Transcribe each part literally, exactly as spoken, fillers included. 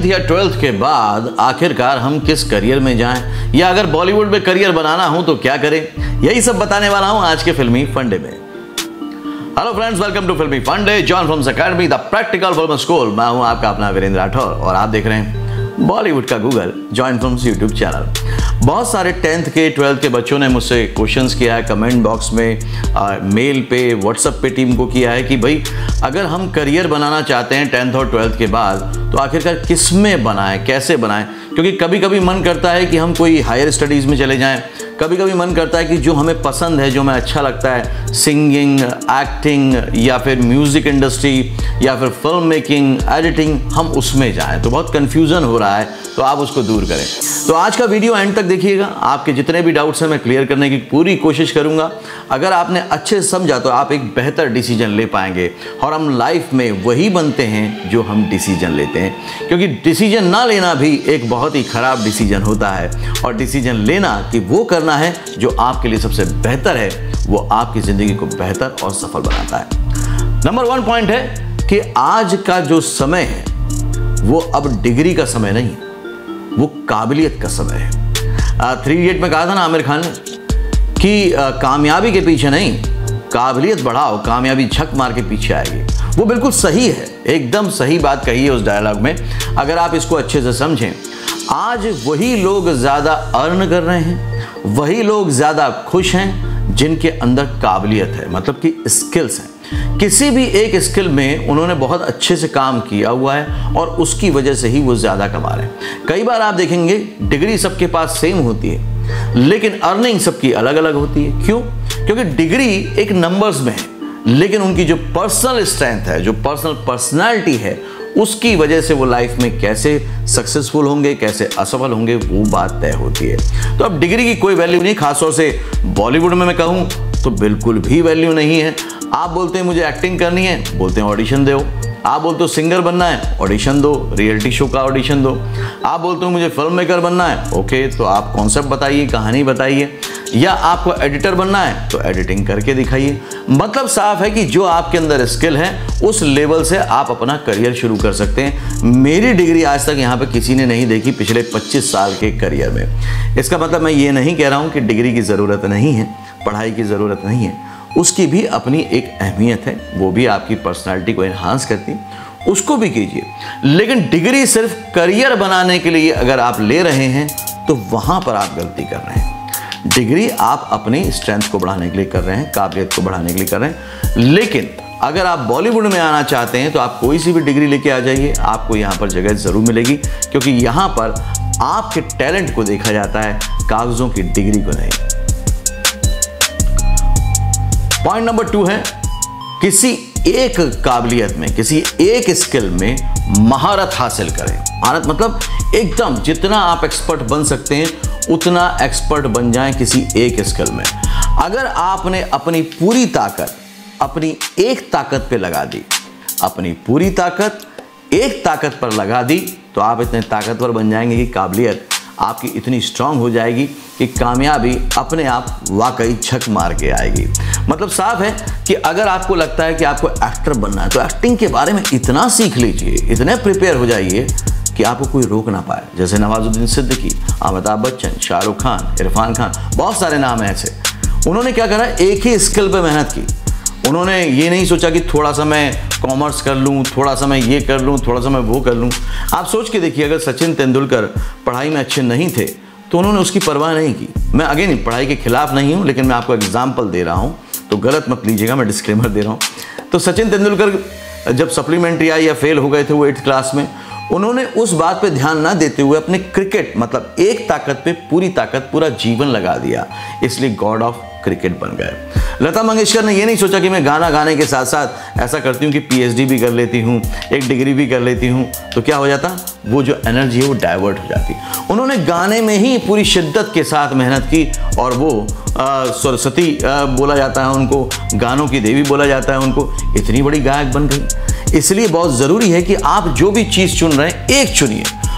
या ट्वेल्थ के बाद आखिरकार हम किस करियर में जाएं, या अगर बॉलीवुड में करियर बनाना हो तो क्या करें, यही सब बताने वाला हूं आज के फिल्मी फंडे में। हेलो फ्रेंड्स, वेलकम टू फिल्मी फंडे, Join Films Academy, the practical film school. मैं हूं आपका अपना वीरेंद्र राठौर और आप देख रहे हैं बॉलीवुड का Google, Join Films YouTube channel. बहुत सारे टेंथ के ट्वेल्थ के बच्चों ने मुझसे क्वेश्चंस किया है कमेंट बॉक्स में, आ, मेल पे, व्हाट्सएप पे टीम को किया है कि भाई अगर हम करियर बनाना चाहते हैं टेंथ और ट्वेल्थ के बाद तो आखिरकार किस में बनाएं, कैसे बनाएं। क्योंकि कभी कभी मन करता है कि हम कोई हायर स्टडीज़ में चले जाएं, कभी कभी मन करता है कि जो हमें पसंद है, जो हमें अच्छा लगता है, सिंगिंग, एक्टिंग या फिर म्यूज़िक इंडस्ट्री या फिर फिल्म मेकिंग, एडिटिंग, हम उसमें जाएं। तो बहुत कन्फ्यूज़न हो रहा है, तो आप उसको दूर करें। तो आज का वीडियो एंड तक देखिएगा, आपके जितने भी डाउट्स हैं मैं क्लियर करने की पूरी कोशिश करूंगा। अगर आपने अच्छे से समझा तो आप एक बेहतर डिसीजन ले पाएंगे, और हम लाइफ में वही बनते हैं जो हम डिसीजन लेते हैं। क्योंकि डिसीजन ना लेना भी एक बहुत ही खराब डिसीजन होता है, और डिसीजन लेना कि वो करना है जो आपके लिए सबसे बेहतर है, वो आपकी ज़िंदगी को बेहतर और सफल बनाता है। नंबर वन पॉइंट है कि आज का जो समय है वो अब डिग्री का समय नहीं, वो काबिलियत का समय है। थ्री इडियट में कहा था ना आमिर खान ने कि आ, कामयाबी के पीछे नहीं, काबिलियत बढ़ाओ, कामयाबी झक मार के पीछे आएगी। वो बिल्कुल सही है, एकदम सही बात कही है उस डायलॉग में। अगर आप इसको अच्छे से समझें, आज वही लोग ज़्यादा अर्न कर रहे हैं, वही लोग ज़्यादा खुश हैं जिनके अंदर काबिलियत है, मतलब कि स्किल्स हैं। किसी भी एक स्किल में उन्होंने बहुत अच्छे से काम किया हुआ है और उसकी वजह से ही वो ज़्यादा कमा रहे हैं। कई बार आप देखेंगे डिग्री सबके पास सेम होती है, लेकिन अर्निंग सबकी अलग अलग होती है। क्यों? क्योंकि डिग्री एक नंबर्स में है, लेकिन उनकी जो पर्सनल स्ट्रेंथ है, जो पर्सनल पर्सनैलिटी है, उसकी वजह से वो लाइफ में कैसे सक्सेसफुल होंगे, कैसे असफल होंगे, वो बात तय होती है। तो अब डिग्री की कोई वैल्यू नहीं, खासतौर से बॉलीवुड में मैं कहूँ तो बिल्कुल भी वैल्यू नहीं है। आप बोलते हैं मुझे एक्टिंग करनी है, बोलते हैं ऑडिशन दो। आप बोलते हो सिंगर बनना है, ऑडिशन दो, रियलिटी शो का ऑडिशन दो। आप बोलते हो मुझे फिल्म मेकर बनना है, ओके तो आप कॉन्सेप्ट बताइए, कहानी बताइए। या आपको एडिटर बनना है तो एडिटिंग करके दिखाइए। मतलब साफ है कि जो आपके अंदर स्किल है उस लेवल से आप अपना करियर शुरू कर सकते हैं। मेरी डिग्री आज तक यहाँ पे किसी ने नहीं देखी पिछले पच्चीस साल के करियर में। इसका मतलब मैं ये नहीं कह रहा हूँ कि डिग्री की ज़रूरत नहीं है, पढ़ाई की ज़रूरत नहीं है, उसकी भी अपनी एक अहमियत है, वो भी आपकी पर्सनालिटी को एनहांस करती है, उसको भी कीजिए। लेकिन डिग्री सिर्फ करियर बनाने के लिए अगर आप ले रहे हैं तो वहाँ पर आप गलती कर रहे हैं। डिग्री आप अपनी स्ट्रेंथ को बढ़ाने के लिए कर रहे हैं, काबिलियत को बढ़ाने के लिए कर रहे हैं। लेकिन अगर आप बॉलीवुड में आना चाहते हैं तो आप कोई सी भी डिग्री लेके आ जाइए, आपको यहाँ पर जगह ज़रूर मिलेगी। क्योंकि यहाँ पर आपके टैलेंट को देखा जाता है, कागज़ों की डिग्री को नहीं। पॉइंट नंबर टू है, किसी एक काबिलियत में, किसी एक स्किल में महारत हासिल करें। महारत मतलब एकदम जितना आप एक्सपर्ट बन सकते हैं उतना एक्सपर्ट बन जाएं किसी एक स्किल में। अगर आपने अपनी पूरी ताकत अपनी एक ताकत पे लगा दी, अपनी पूरी ताकत एक ताकत पर लगा दी, तो आप इतने ताकतवर बन जाएंगे कि काबिलियत आपकी इतनी स्ट्रांग हो जाएगी कि कामयाबी अपने आप वाकई झक मार के आएगी। मतलब साफ है कि अगर आपको लगता है कि आपको एक्टर बनना है तो एक्टिंग के बारे में इतना सीख लीजिए, इतने प्रिपेयर हो जाइए कि आपको कोई रोक ना पाए। जैसे नवाजुद्दीन सिद्दीकी, अमिताभ बच्चन, शाहरुख खान, इरफान खान, बहुत सारे नाम हैं ऐसे। उन्होंने क्या करा, एक ही स्किल पे मेहनत की। उन्होंने ये नहीं सोचा कि थोड़ा सा मैं कॉमर्स कर लूँ, थोड़ा सा मैं ये कर लूँ, थोड़ा सा मैं वो कर लूँ। आप सोच के देखिए, अगर सचिन तेंदुलकर पढ़ाई में अच्छे नहीं थे तो उन्होंने उसकी परवाह नहीं की। मैं अगेन पढ़ाई के खिलाफ नहीं हूँ, लेकिन मैं आपको एग्जाम्पल दे रहा हूँ, तो गलत मत लीजिएगा, मैं डिस्क्लेमर दे रहा हूँ। तो सचिन तेंदुलकर जब सप्लीमेंट्री आई या फेल हो गए थे वो एट्थ क्लास में, उन्होंने उस बात पे ध्यान ना देते हुए अपने क्रिकेट मतलब एक ताकत पे पूरी ताकत, पूरा जीवन लगा दिया, इसलिए गॉड ऑफ क्रिकेट बन गए। लता मंगेशकर ने ये नहीं सोचा कि मैं गाना गाने के साथ साथ ऐसा करती हूँ कि पीएचडी भी कर लेती हूँ, एक डिग्री भी कर लेती हूँ, तो क्या हो जाता, वो जो एनर्जी है वो डाइवर्ट हो जाती। उन्होंने गाने में ही पूरी शिद्दत के साथ मेहनत की, और वो सरस्वती बोला जाता है उनको, गानों की देवी बोला जाता है उनको, इतनी बड़ी गायक बन गई। इसलिए बहुत ज़रूरी है कि आप जो भी चीज़ चुन रहे हैं, एक चुनिए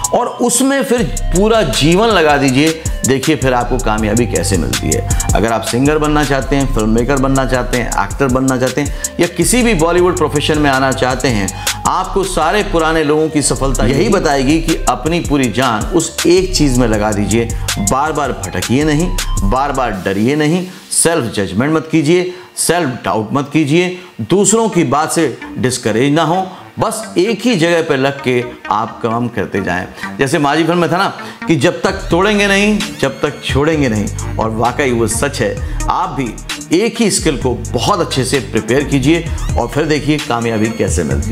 और उसमें फिर पूरा जीवन लगा दीजिए। देखिए फिर आपको कामयाबी कैसे मिलती है। अगर आप सिंगर बनना चाहते हैं, फिल्म मेकर बनना चाहते हैं, एक्टर बनना चाहते हैं या किसी भी बॉलीवुड प्रोफेशन में आना चाहते हैं, आपको सारे पुराने लोगों की सफलता यही बताएगी कि अपनी पूरी जान उस एक चीज़ में लगा दीजिए। बार बार भटकिए नहीं, बार बार डरिए नहीं, सेल्फ जजमेंट मत कीजिए, सेल्फ डाउट मत कीजिए, दूसरों की बात से डिस्करेज ना हो, बस एक ही जगह पर लग के आप काम करते जाएं। जैसे माजी फिल्म में था ना कि जब तक तोड़ेंगे नहीं, जब तक छोड़ेंगे नहीं, और वाकई वो सच है। आप भी एक ही स्किल को बहुत अच्छे से प्रिपेयर कीजिए और फिर देखिए कामयाबी कैसे मिलती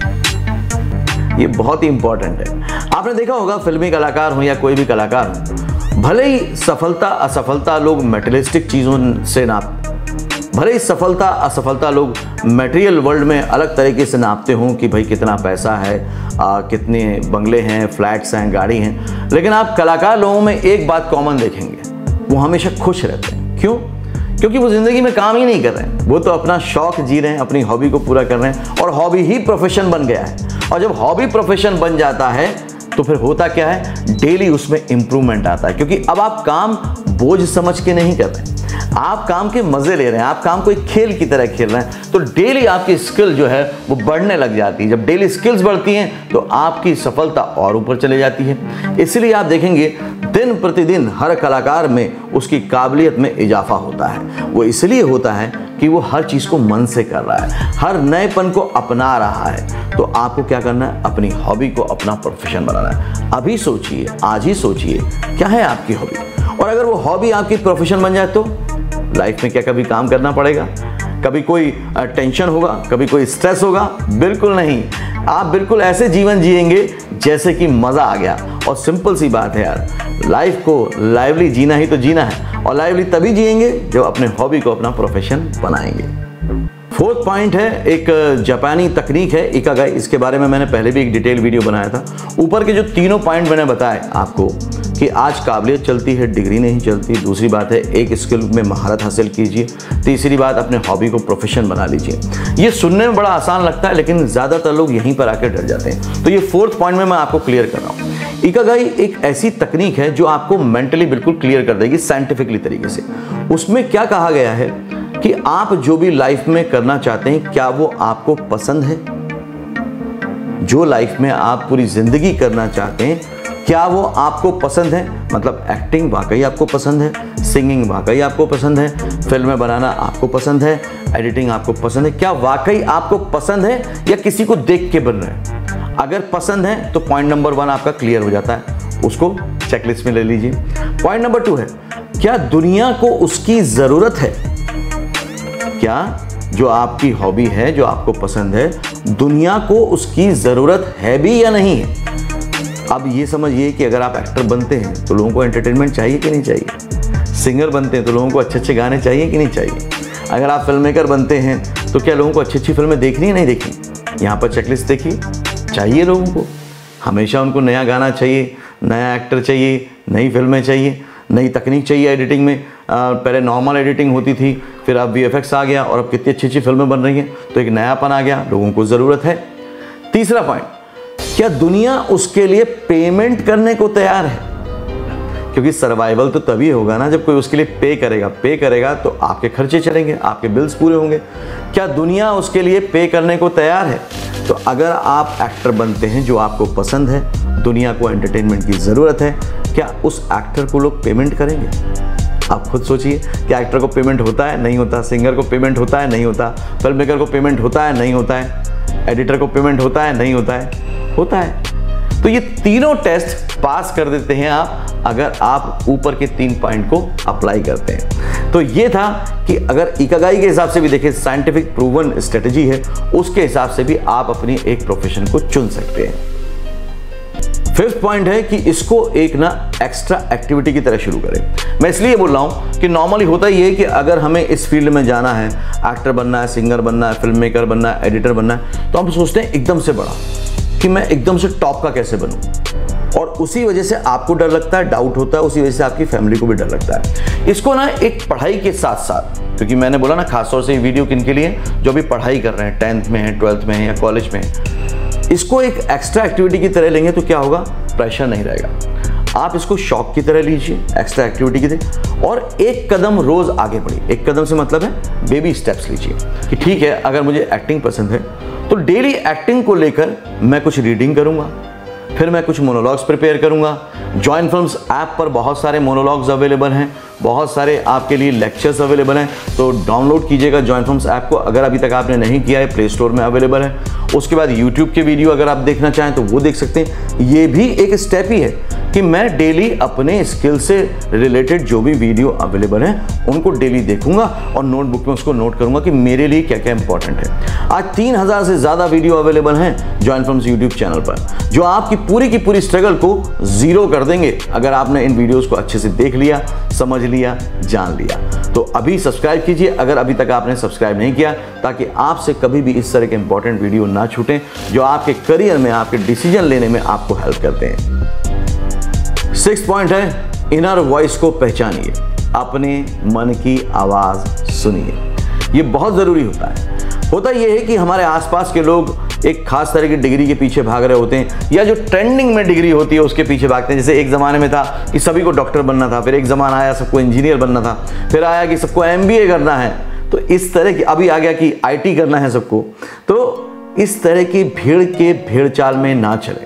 है। ये बहुत ही इंपॉर्टेंट है। आपने देखा होगा फिल्मी कलाकार हो या कोई भी कलाकार हो, भले ही सफलता असफलता लोग मेटेरियलिस्टिक चीज़ों से नाप भले ही सफलता असफलता लोग मटेरियल वर्ल्ड में अलग तरीके से नापते हों कि भाई कितना पैसा है, आ, कितने बंगले हैं, फ्लैट्स हैं, गाड़ी हैं, लेकिन आप कलाकार लोगों में एक बात कॉमन देखेंगे, वो हमेशा खुश रहते हैं। क्यों? क्योंकि वो ज़िंदगी में काम ही नहीं कर रहे हैं, वो तो अपना शौक जी रहे हैं, अपनी हॉबी को पूरा कर रहे हैं, और हॉबी ही प्रोफेशन बन गया है। और जब हॉबी प्रोफेशन बन जाता है तो फिर होता क्या है, डेली उसमें इंप्रूवमेंट आता है। क्योंकि अब आप काम बोझ समझ के नहीं कर रहे, आप काम के मजे ले रहे हैं, आप काम को एक खेल की तरह खेल रहे हैं, तो डेली आपकी स्किल जो है वो बढ़ने लग जाती है। जब डेली स्किल्स बढ़ती हैं तो आपकी सफलता और ऊपर चले जाती है। इसलिए आप देखेंगे दिन प्रतिदिन हर कलाकार में उसकी काबिलियत में इजाफा होता है। वो इसलिए होता है कि वो हर चीज़ को मन से कर रहा है, हर नएपन को अपना रहा है। तो आपको क्या करना है, अपनी हॉबी को अपना प्रोफेशन बनाना है। अभी सोचिए, आज ही सोचिए क्या है आपकी हॉबी, और अगर वो हॉबी आपकी प्रोफेशन बन जाए तो लाइफ में क्या कभी काम करना पड़ेगा, कभी कोई टेंशन होगा, कभी कोई स्ट्रेस होगा? बिल्कुल नहीं। आप बिल्कुल ऐसे जीवन जिएंगे जैसे कि मज़ा आ गया। और सिंपल सी बात है यार, लाइफ को लाइवली जीना ही तो जीना है, और लाइवली तभी जिएंगे जब अपने हॉबी को अपना प्रोफेशन बनाएंगे। फोर्थ पॉइंट है, एक जापानी तकनीक है इकागाई। इसके बारे में मैंने पहले भी एक डिटेल वीडियो बनाया था। ऊपर के जो तीनों पॉइंट मैंने बताए आपको कि आज काबिलियत चलती है, डिग्री नहीं चलती। दूसरी बात है एक स्किल में महारत हासिल कीजिए। तीसरी बात, अपने हॉबी को प्रोफेशन बना लीजिए। ये सुनने में बड़ा आसान लगता है, लेकिन ज़्यादातर लोग यहीं पर आकर डर जाते हैं। तो ये फोर्थ पॉइंट में मैं आपको क्लियर कर रहा हूँ। इकागाई एक ऐसी तकनीक है जो आपको मेंटली बिल्कुल क्लियर कर देगी साइंटिफिकली तरीके से। उसमें क्या कहा गया है कि आप जो भी लाइफ में करना चाहते हैं, क्या वो आपको पसंद है? जो लाइफ में आप पूरी जिंदगी करना चाहते हैं, क्या वो आपको पसंद है? मतलब एक्टिंग वाकई आपको पसंद है, सिंगिंग वाकई आपको पसंद है, फिल्में बनाना आपको पसंद है, एडिटिंग आपको पसंद है? क्या वाकई आपको पसंद है या किसी को देख के बन रहे हैं? अगर पसंद है तो पॉइंट नंबर वन आपका क्लियर हो जाता है, उसको चेकलिस्ट में ले लीजिए। पॉइंट नंबर टू है, क्या दुनिया को उसकी ज़रूरत है? क्या जो आपकी हॉबी है, जो आपको पसंद है, दुनिया को उसकी ज़रूरत है भी या नहीं है? अब ये समझिए कि अगर आप एक्टर बनते हैं तो लोगों को एंटरटेनमेंट चाहिए कि नहीं चाहिए? सिंगर बनते हैं तो लोगों को अच्छे अच्छे गाने चाहिए कि नहीं चाहिए? अगर आप फिल्म मेकर बनते हैं तो क्या लोगों को अच्छी अच्छी फिल्में देखनी है नहीं देखनी? यहाँ पर चेकलिस्ट देखिए, चाहिए लोगों को। हमेशा उनको नया गाना चाहिए, नया एक्टर चाहिए, नई फिल्में चाहिए, नई तकनीक चाहिए एडिटिंग में। आ, पहले नॉर्मल एडिटिंग होती थी, फिर अब वी एफ एक्स आ गया, और अब कितनी अच्छी अच्छी फिल्में बन रही हैं, तो एक नयापन आ गया, लोगों को ज़रूरत है। तीसरा पॉइंट, क्या दुनिया उसके लिए पेमेंट करने को तैयार है? क्योंकि सर्वाइवल तो तभी होगा ना जब कोई उसके लिए पे करेगा। पे करेगा तो आपके खर्चे चलेंगे, आपके बिल्स पूरे होंगे। क्या दुनिया उसके लिए पे करने को तैयार है? तो अगर आप एक्टर बनते हैं जो आपको पसंद है, दुनिया को एंटरटेनमेंट की ज़रूरत है, क्या उस एक्टर को लोग पेमेंट करेंगे? आप खुद सोचिए, क्या एक्टर को पेमेंट होता है? नहीं होता। सिंगर को पेमेंट होता है? नहीं होता। फिल्म मेकर को पेमेंट होता है? नहीं होता है। एडिटर को पेमेंट होता है? नहीं होता है। होता है। तो ये तीनों टेस्ट पास कर देते हैं आप, अगर आप ऊपर के तीन पॉइंट को अप्लाई करते हैं। तो ये था कि अगर इकागाई के हिसाब से भी देखें, साइंटिफिक प्रूवन स्ट्रेटजी है, उसके हिसाब से भी आप अपनी एक प्रोफेशन को चुन सकते हैं। फिफ्थ पॉइंट है कि इसको एक ना एक्स्ट्रा एक्टिविटी की तरह शुरू करें। मैं इसलिए बोल रहा हूं कि नॉर्मली होता ही है कि अगर हमें इस फील्ड में जाना है, एक्टर बनना है, सिंगर बनना है, फिल्म मेकर बनना है, एडिटर बनना है, तो हम सोचते हैं एकदम से बड़ा कि मैं एकदम से टॉप का कैसे बनूं, और उसी वजह से आपको डर लगता है, डाउट होता है, उसी वजह से आपकी फैमिली को भी डर लगता है। इसको ना एक पढ़ाई के साथ साथ, क्योंकि मैंने बोला ना खासतौर से ये वीडियो किन के लिए, जो भी पढ़ाई कर रहे हैं, टेंथ में है, ट्वेल्थ में है या कॉलेज में है, इसको एक एक्स्ट्रा एक्टिविटी की तरह लेंगे तो क्या होगा प्रेशर नहीं रहेगा। आप इसको शौक की तरह लीजिए, एक्स्ट्रा एक्टिविटी की तरह, और एक कदम रोज आगे बढ़िए। एक कदम से मतलब है बेबी स्टेप्स लीजिए कि ठीक है, अगर मुझे एक्टिंग पसंद है तो डेली एक्टिंग को लेकर मैं कुछ रीडिंग करूंगा, फिर मैं कुछ मोनोलॉग्स प्रिपेयर करूंगा। जॉइन फिल्म्स ऐप पर बहुत सारे मोनोलॉग्स अवेलेबल हैं, बहुत सारे आपके लिए लेक्चर्स अवेलेबल हैं, तो डाउनलोड कीजिएगा जॉइन फिल्म्स ऐप को अगर अभी तक आपने नहीं किया है, प्ले स्टोर में अवेलेबल है। उसके बाद यूट्यूब के वीडियो अगर आप देखना चाहें तो वो देख सकते हैं। ये भी एक स्टेप ही है कि मैं डेली अपने स्किल से रिलेटेड जो भी वीडियो अवेलेबल हैं उनको डेली देखूंगा और नोटबुक में उसको नोट करूंगा कि मेरे लिए क्या क्या इंपॉर्टेंट है। आज तीन हजार से ज्यादा वीडियो अवेलेबल हैं जॉइन फिल्म्स यूट्यूब चैनल पर, जो आपकी पूरी की पूरी स्ट्रगल को जीरो कर देंगे अगर आपने इन वीडियोस को अच्छे से देख लिया, समझ लिया, जान लिया। तो अभी सब्सक्राइब कीजिए अगर अभी तक आपने सब्सक्राइब नहीं किया, ताकि आपसे कभी भी इस तरह के इंपॉर्टेंट वीडियो ना छूटें जो आपके करियर में, आपके डिसीजन लेने में आपको हेल्प करते हैं। सिक्स्थ पॉइंट है, इनर वॉइस को पहचानिए, अपने मन की आवाज सुनिए। ये बहुत जरूरी होता है। होता यह है कि हमारे आसपास के लोग एक खास तरह की डिग्री के पीछे भाग रहे होते हैं, या जो ट्रेंडिंग में डिग्री होती है उसके पीछे भागते हैं। जैसे एक ज़माने में था कि सभी को डॉक्टर बनना था, फिर एक ज़माना आया सबको इंजीनियर बनना था, फिर आया कि सबको एमबीए करना है, तो इस तरह की अभी आ गया कि आईटी करना है सबको। तो इस तरह की भीड़ के भीड़ चाल में ना चले,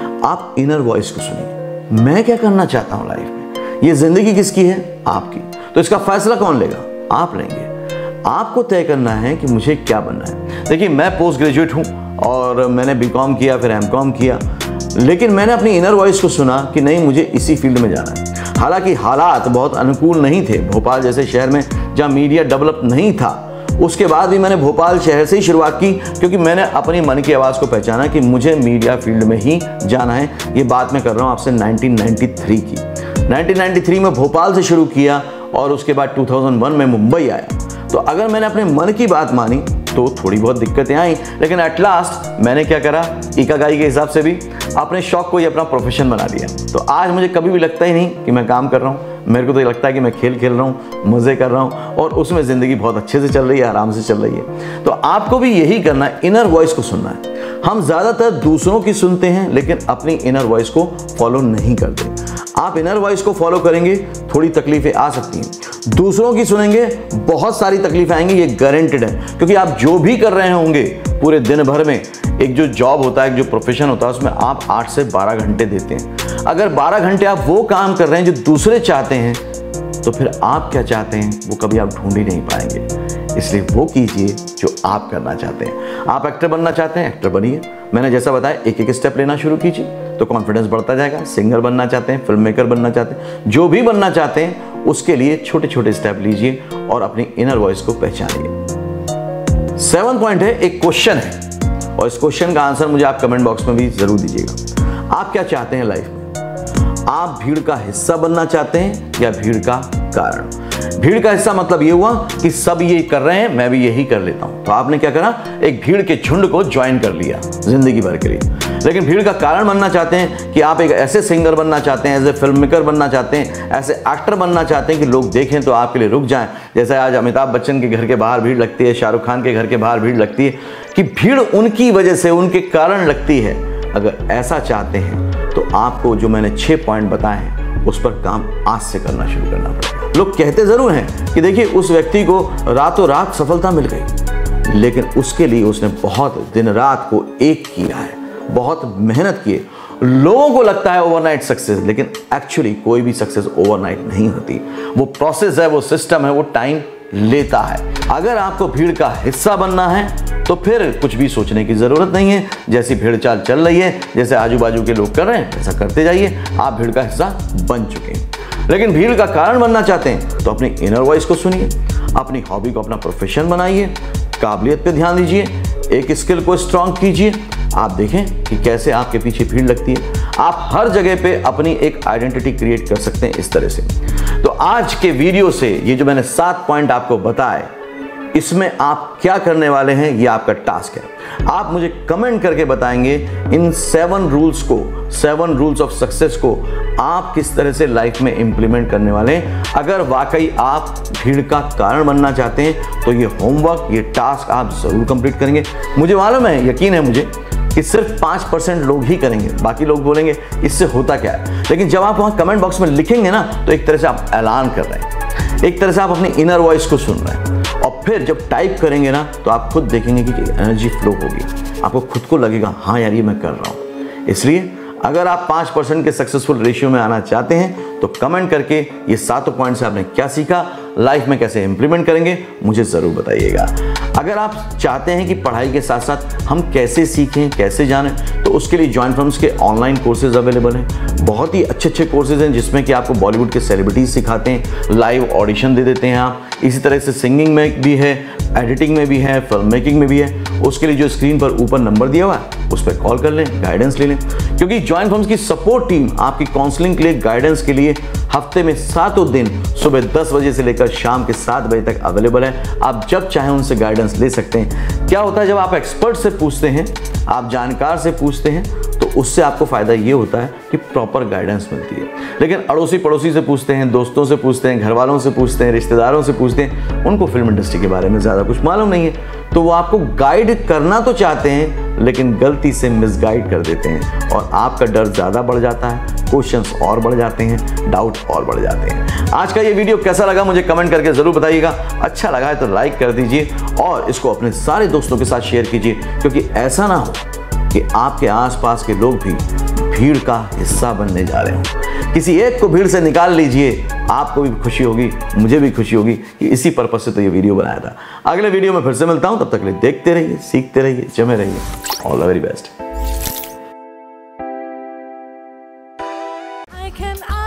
आप इनर वॉइस को सुनिए। मैं क्या करना चाहता हूँ लाइफ में, ये जिंदगी किसकी है, आपकी। तो इसका फैसला कौन लेगा, आप लेंगे। आपको तय करना है कि मुझे क्या बनना है। देखिए, मैं पोस्ट ग्रेजुएट हूँ और मैंने बीकॉम किया, फिर एमकॉम किया, लेकिन मैंने अपनी इनर वॉइस को सुना कि नहीं, मुझे इसी फील्ड में जाना है। हालांकि हालात बहुत अनुकूल नहीं थे, भोपाल जैसे शहर में जहाँ मीडिया डेवलप नहीं था, उसके बाद भी मैंने भोपाल शहर से ही शुरुआत की, क्योंकि मैंने अपनी मन की आवाज़ को पहचाना कि मुझे मीडिया फील्ड में ही जाना है। ये बात मैं कर रहा हूँ आपसे नाइनटीन नाइंटी थ्री की। नाइनटीन नाइंटी थ्री में भोपाल से शुरू किया और उसके बाद टू थाउज़ेंड वन में मुंबई आया। तो अगर मैंने अपने मन की बात मानी तो थोड़ी बहुत दिक्कतें आई, लेकिन एट लास्ट मैंने क्या करा, इकागाई के हिसाब से भी अपने शौक को ही अपना प्रोफेशन बना लिया। तो आज मुझे कभी भी लगता ही नहीं कि मैं काम कर रहा हूँ, मेरे को तो ये लगता है कि मैं खेल खेल रहा हूँ, मज़े कर रहा हूँ, और उसमें ज़िंदगी बहुत अच्छे से चल रही है, आराम से चल रही है। तो आपको भी यही करना है, इनर वॉइस को सुनना है। हम ज़्यादातर दूसरों की सुनते हैं लेकिन अपनी इनर वॉइस को फॉलो नहीं करते। आप इनर वॉइस को फॉलो करेंगे, थोड़ी तकलीफें आ सकती हैं। दूसरों की सुनेंगे, बहुत सारी तकलीफें आएंगी, ये गारंटेड है। क्योंकि आप जो भी कर रहे होंगे पूरे दिन भर में, एक जो जॉब होता है, एक जो प्रोफेशन होता है, उसमें आप आठ से बारह घंटे देते हैं। अगर बारह घंटे आप वो काम कर रहे हैं जो दूसरे चाहते हैं, तो फिर आप क्या चाहते हैं वो कभी आप ढूंढ ही नहीं पाएंगे। इसलिए वो कीजिए जो आप करना चाहते हैं। आप एक्टर बनना चाहते हैं, एक्टर बनिए। मैंने जैसा बताया, एक एक स्टेप लेना शुरू कीजिए तो कॉन्फिडेंस बढ़ता जाएगा। सिंगर बनना चाहते हैं, फिल्म मेकर बनना चाहते हैं, जो भी बनना चाहते हैं, उसके लिए छोटे छोटे स्टेप लीजिए और अपनी इनर वॉइस को पहचानिए। सेवन पॉइंट है, एक क्वेश्चन है, और इस क्वेश्चन का आंसर मुझे आप कमेंट बॉक्स में भी जरूर दीजिएगा। आप क्या चाहते हैं लाइफ में? आप भीड़ का हिस्सा बनना चाहते हैं या भीड़ का कारण? भीड़ का हिस्सा मतलब ये हुआ कि सब ये कर रहे हैं, मैं भी यही कर लेता हूं। तो आपने क्या करा, एक भीड़ के झुंड को ज्वाइन कर लिया जिंदगी भर के लिए। लेकिन भीड़ का कारण बनना चाहते हैं कि आप एक ऐसे सिंगर बनना चाहते हैं, ऐसे फिल्म मेकर बनना चाहते हैं, ऐसे एक्टर बनना चाहते हैं कि लोग देखें तो आपके लिए रुक जाएं। जैसे आज अमिताभ बच्चन के घर के बाहर भीड़ लगती है, शाहरुख खान के घर के बाहर भीड़ लगती है, कि भीड़ उनकी वजह से, उनके कारण लगती है। अगर ऐसा चाहते हैं तो आपको जो मैंने छह पॉइंट बताए हैं उस पर काम आज से करना शुरू करना पड़ेगा। लोग कहते जरूर हैं कि देखिए, उस व्यक्ति को रातों रात सफलता मिल गई, लेकिन उसके लिए उसने बहुत दिन रात को एक किया है, बहुत मेहनत की है। लोगों को लगता है ओवरनाइट सक्सेस, लेकिन एक्चुअली कोई भी सक्सेस ओवरनाइट नहीं होती। वो प्रोसेस है, वो सिस्टम है, वो टाइम लेता है। अगर आपको भीड़ का हिस्सा बनना है तो फिर कुछ भी सोचने की जरूरत नहीं है। जैसी भीड़ चाल चल रही है, जैसे आजू बाजू के लोग कर रहे हैं, ऐसा करते जाइए, आप भीड़ का हिस्सा बन चुके हैं। लेकिन भीड़ का कारण बनना चाहते हैं तो अपनी इनर वॉइस को सुनिए, अपनी हॉबी को अपना प्रोफेशन बनाइए, काबिलियत पे ध्यान दीजिए, एक स्किल को स्ट्रांग कीजिए। आप देखें कि कैसे आपके पीछे भीड़ लगती है। आप हर जगह पे अपनी एक आइडेंटिटी क्रिएट कर सकते हैं इस तरह से। तो आज के वीडियो से ये जो मैंने सात पॉइंट आपको बताए, इसमें आप क्या करने वाले हैं, ये आपका टास्क है। आप मुझे कमेंट करके बताएंगे इन सेवन रूल्स को, सेवन रूल्स ऑफ सक्सेस को आप किस तरह से लाइफ में इंप्लीमेंट करने वाले हैं। अगर वाकई आप भीड़ का कारण बनना चाहते हैं तो ये होमवर्क, ये टास्क आप जरूर कंप्लीट करेंगे। मुझे मालूम है, यकीन है मुझे कि सिर्फ पाँच परसेंट लोग ही करेंगे, बाकी लोग बोलेंगे इससे होता क्या है। लेकिन जब आप वहाँ कमेंट बॉक्स में लिखेंगे ना, तो एक तरह से आप ऐलान कर रहे हैं, एक तरह से आप अपनी इनर वॉइस को सुन रहे हैं। और फिर जब टाइप करेंगे ना, तो आप खुद देखेंगे कि एनर्जी फ्लो होगी, आपको खुद को लगेगा हाँ यार ये मैं कर रहा हूँ। इसलिए अगर आप पाँच परसेंट के सक्सेसफुल रेशियो में आना चाहते हैं, तो कमेंट करके ये सातों पॉइंट से आपने क्या सीखा, लाइफ में कैसे इंप्लीमेंट करेंगे, मुझे ज़रूर बताइएगा। अगर आप चाहते हैं कि पढ़ाई के साथ साथ हम कैसे सीखें, कैसे जानें, तो उसके लिए जॉइन फिल्म्स के ऑनलाइन कोर्सेज अवेलेबल हैं। बहुत ही अच्छे अच्छे कोर्सेज हैं जिसमें कि आपको बॉलीवुड के सेलिब्रिटीज़ सिखाते हैं, लाइव ऑडिशन दे देते हैं आप। इसी तरह से सिंगिंग में भी है, एडिटिंग में भी है, फिल्म मेकिंग में भी है। उसके लिए जो स्क्रीन पर ऊपर नंबर दिया हुआ है उस पर कॉल कर लें, गाइडेंस ले लें, क्योंकि जॉइन फिल्म्स की सपोर्ट टीम आपकी काउंसलिंग के लिए, गाइडेंस के लिए हफ्ते में सातों दिन सुबह दस बजे से लेकर शाम के सात बजे तक अवेलेबल है। आप जब चाहें उनसे गाइडेंस ले सकते हैं। क्या होता है जब आप एक्सपर्ट से पूछते हैं, आप जानकार से पूछते हैं, तो उससे आपको फ़ायदा ये होता है कि प्रॉपर गाइडेंस मिलती है। लेकिन अड़ोसी पड़ोसी से पूछते हैं, दोस्तों से पूछते हैं, घर वालों से पूछते हैं, रिश्तेदारों से पूछते हैं, उनको फिल्म इंडस्ट्री के बारे में ज़्यादा कुछ मालूम नहीं है, तो वो आपको गाइड करना तो चाहते हैं लेकिन गलती से मिसगाइड कर देते हैं और आपका डर ज़्यादा बढ़ जाता है, क्वेश्चंस और बढ़ जाते हैं, डाउट और बढ़ जाते हैं। आज का ये वीडियो कैसा लगा मुझे कमेंट करके ज़रूर बताइएगा। अच्छा लगा है तो लाइक कर दीजिए और इसको अपने सारे दोस्तों के साथ शेयर कीजिए, क्योंकि ऐसा ना हो कि आपके आसपास के लोग भी भीड़ का हिस्सा बनने जा रहे हों। किसी एक को भीड़ से निकाल लीजिए, आपको भी खुशी होगी, मुझे भी खुशी होगी कि इसी पर्पस से तो ये वीडियो बनाया था। अगले वीडियो में फिर से मिलता हूं, तब तक के लिए देखते रहिए, सीखते रहिए, जमे रहिए। All the very best.